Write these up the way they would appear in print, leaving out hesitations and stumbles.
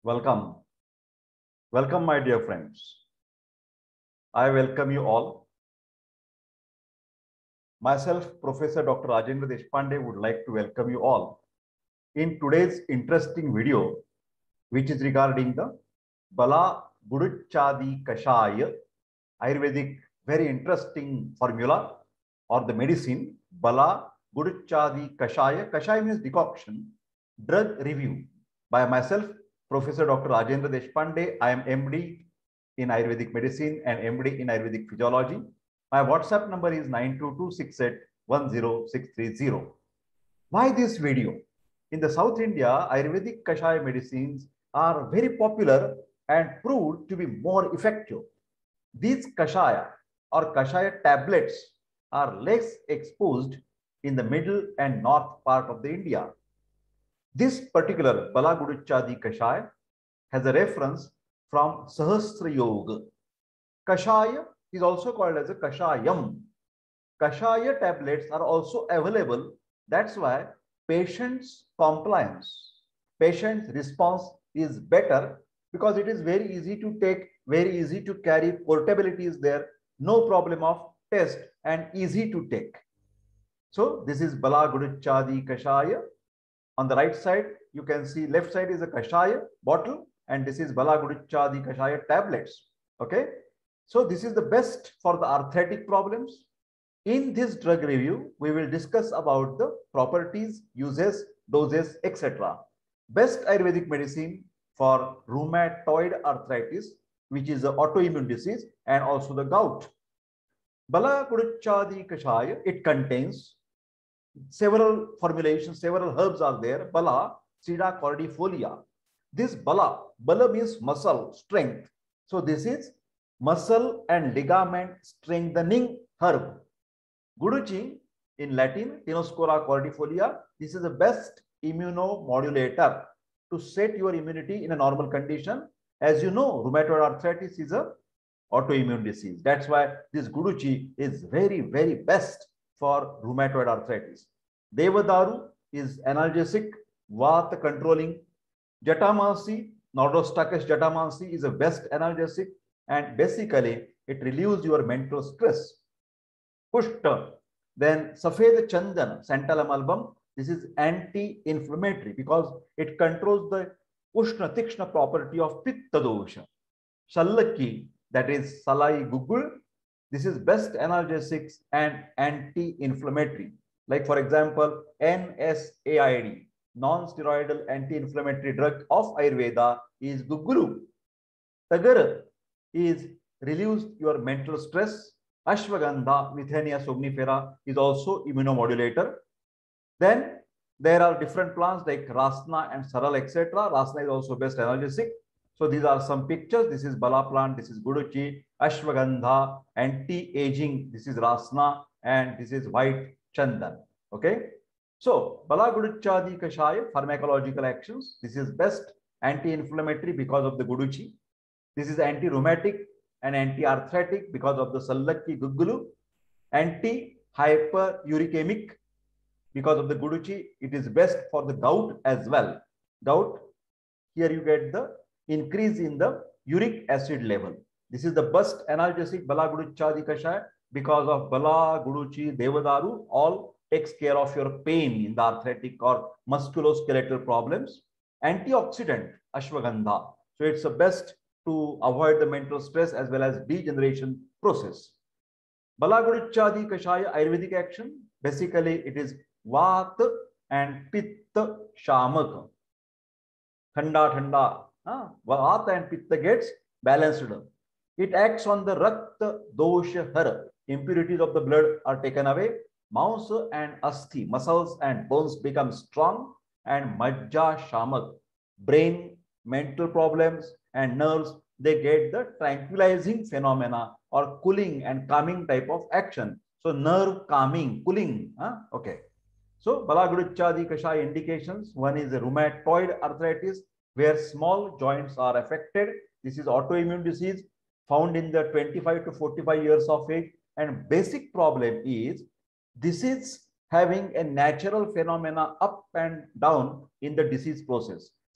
Welcome. Welcome, my dear friends. I welcome you all. Myself, Professor Dr. Rajendra Deshpande, would like to welcome you all in today's interesting video, which is regarding the Bala Guduchadi Kashaya, Ayurvedic, very interesting formula or the medicine, Bala Guduchadi Kashaya. Kashaya means decoction, drug review by myself, Professor Dr. Rajendra Deshpande. I am MD in Ayurvedic medicine and MD in Ayurvedic physiology. My WhatsApp number is 92268 Why this video? In the South India, Ayurvedic Kashaya medicines are very popular and proved to be more effective. These Kashaya or Kashaya tablets are less exposed in the middle and north part of the India. This particular Bala Guduchadi Kashaya has a reference from Sahasra Yoga. Kashaya is also called as a Kashayam. Kashaya tablets are also available. That's why patient's compliance, patient's response is better because it is very easy to take, very easy to carry, portability is there, no problem of test and easy to take. So this is Bala Guduchadi Kashaya. On the right side, you can see left side is a Kashaya bottle and this is Bala Guduchadi Kashaya tablets. Okay. So this is the best for the arthritic problems. In this drug review, we will discuss about the properties, uses, doses, etc. Best Ayurvedic medicine for rheumatoid arthritis, which is an autoimmune disease, and also the gout. Bala Guduchadi Kashaya, it contains several formulations, several herbs are there. Bala, Sida cordifolia. This Bala means muscle, strength. So this is muscle and ligament strengthening herb. Guduchi in Latin, Tinospora cordifolia. This is the best immunomodulator to set your immunity in a normal condition. As you know, rheumatoid arthritis is a autoimmune disease. That's why this Guduchi is very, very best for rheumatoid arthritis. Devadaru is analgesic, Vata controlling. Jatamansi, Nordostachys jatamansi is a best analgesic and basically it relieves your mental stress. Pushta, then Safed Chandan, Santalum album, this is anti-inflammatory because it controls the Ushna Tikshna property of Pitta dosha. Shallaki, that is Salai Gugul, this is best analgesics and anti-inflammatory. Like for example, NSAID, non-steroidal anti-inflammatory drug of Ayurveda is Gugulu. Tagara is relieves your mental stress. Ashwagandha, Withenia somnifera is also immunomodulator. Then there are different plants like Rasna and Saral, etc. Rasna is also best analgesic. So these are some pictures. This is Bala plant, this is Guduchi, Ashwagandha, anti-aging, this is Rasna, and this is white Chandan. Okay. So Bala Guduchadi Kashaya, pharmacological actions. This is best anti-inflammatory because of the Guduchi. This is anti-rheumatic and anti-arthritic because of the Sallaki Guggulu. Anti-hyperuricemic because of the Guduchi. It is best for the gout as well. Gout, here you get the increase in the uric acid level. This is the best analgesic Bala Guduchadi Kashaya because of Bala, Guduchi, Devadaru, all takes care of your pain in the arthritic or musculoskeletal problems. Antioxidant, Ashwagandha. So it's the best to avoid the mental stress as well as degeneration process. Bala Guduchadi Kashaya Ayurvedic action. Basically, it is Vata and Pitta Shamak. Thanda. Vata and Pitta gets balanced. It acts on the Rakta Dosha Hara. Impurities of the blood are taken away. Mausa and Asthi, muscles and bones become strong. And Majja Shamak, brain, mental problems and nerves, they get the tranquilizing phenomena or cooling and calming type of action. So nerve calming, cooling. Okay. So Bala Guduchadi Kashaya indications. One is a rheumatoid arthritis where small joints are affected. This is autoimmune disease found in the 25 to 45 years of age. And basic problem is this is having a natural phenomena up and down in the disease process.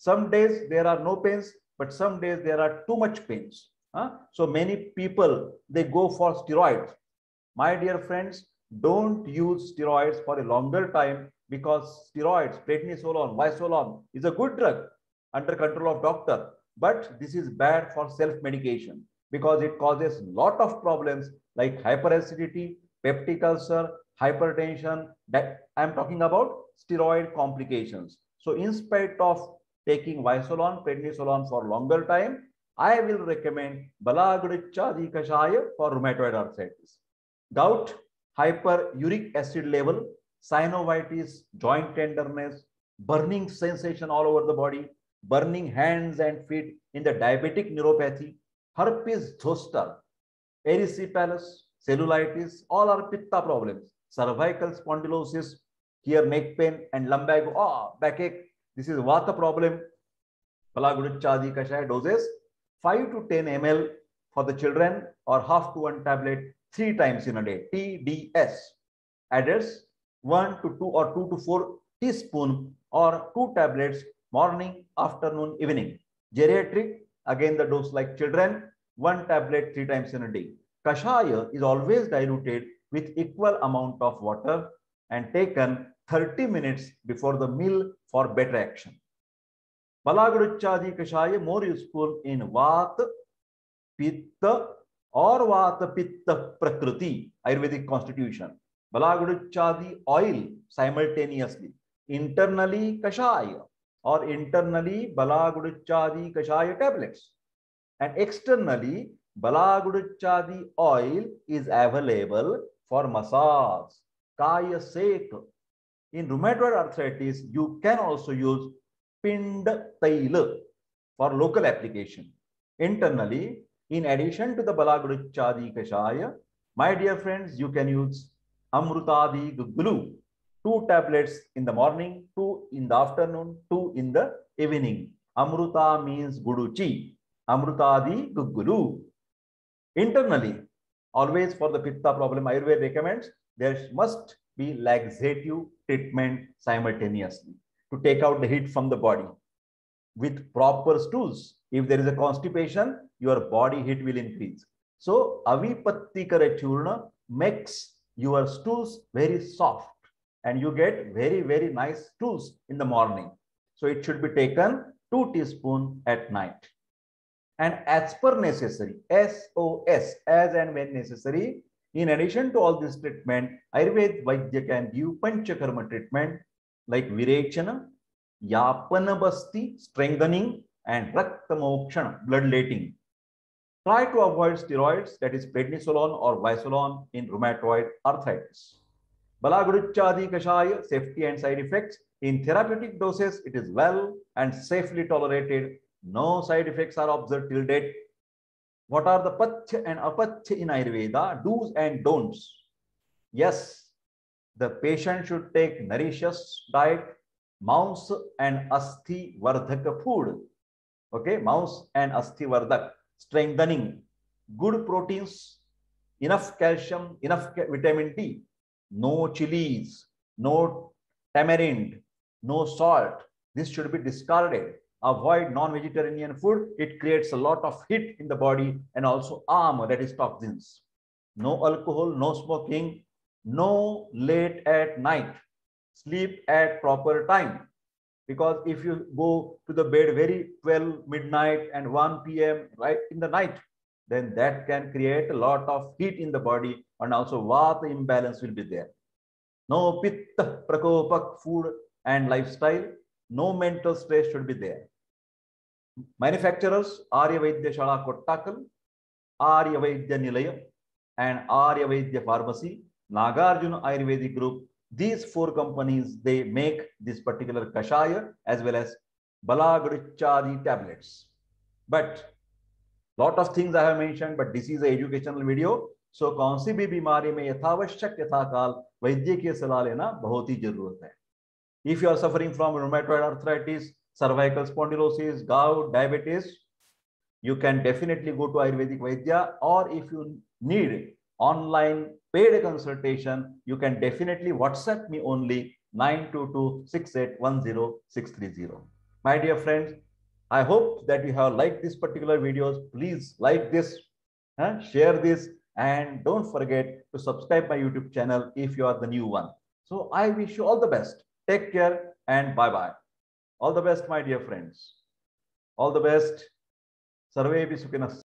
Some days there are no pains, but some days there are too much pains. So many people, they go for steroids. My dear friends, don't use steroids for a longer time, because steroids, prednisolone, visolone, is a good drug under control of doctor. But this is bad for self-medication, because it causes lot of problems like hyperacidity, peptic ulcer, hypertension. That I'm talking about steroid complications. So in spite of taking visolone, prednisolone for longer time, I will recommend Balagruchadi Kashaya for rheumatoid arthritis. Gout, hyperuric acid level, synovitis, joint tenderness, burning sensation all over the body, burning hands and feet in the diabetic neuropathy, herpes zoster, erysipelas, cellulitis, all are pitta problems. Cervical spondylosis, here neck pain and lumbago, backache. This is vata problem. Balagruchadi Kashaya doses 5 to 10 ml for the children, or half to 1 tablet 3 times in a day. TDS. Adults 1 to 2 or 2 to 4 teaspoon or 2 tablets morning, afternoon, evening. Geriatric, again the dose like children, 1 tablet 3 times in a day. Kashaya is always diluted with equal amount of water and taken 30 minutes before the meal for better action. Balagruchadi Kashaya more useful in Vata, Pitta or Vata Pitta Prakriti, Ayurvedic constitution. Balagruchadi oil simultaneously. Internally Kashaya or internally Balagruchadi Kashaya tablets. And externally Balagruchadi oil is available for massage, Kaya Seka. In rheumatoid arthritis, you can also use Pind Taila for local application. Internally, in addition to the Balagruchadi Kashaya, my dear friends, you can use Amrutadi Gugulu, 2 tablets in the morning, 2 in the afternoon, 2 in the evening. Amruta means Guduchi. Amrutadi Gugulu. Internally, always for the Pitta problem, Ayurveda recommends there must be laxative treatment simultaneously to take out the heat from the body with proper stools. If there is a constipation, your body heat will increase. So Avipattikara Churna makes your stools very soft and you get very, very nice stools in the morning. So it should be taken 2 teaspoons at night. And as per necessary, SOS, as and when necessary, in addition to all this treatment, Ayurveda Vaidya can give Panchakarma treatment like Virechana, Yapana Basti, strengthening, and Raktamokshana, bloodletting. Try to avoid steroids, that is prednisolone or visolone in rheumatoid arthritis. Balagruchadi Kashaya, safety and side effects. In therapeutic doses, it is well and safely tolerated. No side effects are observed till date. What are the Pathya and Apathya in Ayurveda? Do's and don'ts. Yes, the patient should take nourishes diet, mouse and asthi vardhaka food. Okay, mouse and asthi vardhak, strengthening, good proteins, enough calcium, enough vitamin D, no chilies, no tamarind, no salt. This should be discarded. Avoid non-vegetarian food. It creates a lot of heat in the body and also armor, that is toxins. No alcohol, no smoking, no late at night. Sleep at proper time. Because if you go to the bed very 12 midnight and 1 p.m. right in the night, then that can create a lot of heat in the body and also vata imbalance will be there. No pitta prakopak food and lifestyle. No mental stress should be there. Manufacturers Arya Vaidya Shala Kottakal, Arya Vaidya Nilaya, and Arya Vaidya Pharmacy, Nagarjuna Ayurvedic Group. These 4 companies, they make this particular Kashaya as well as Balagruchadi tablets. But lot of things I have mentioned, but this is an educational video. So कौन सी भी बीमारी में यथावश्यक यथाकाल वैद्य की सलाह लेना बहुत ही जरूरत है. If you are suffering from rheumatoid arthritis, cervical spondylosis, gout, diabetes, you can definitely go to Ayurvedic Vaidya, or if you need online paid consultation, you can definitely WhatsApp me only 922-6810-630. My dear friends, I hope that you have liked this particular videos. Please like this, share this, and don't forget to subscribe my YouTube channel if you are the new one. So I wish you all the best. Take care and bye-bye. All the best, my dear friends. All the best. Sarve Sukhinas.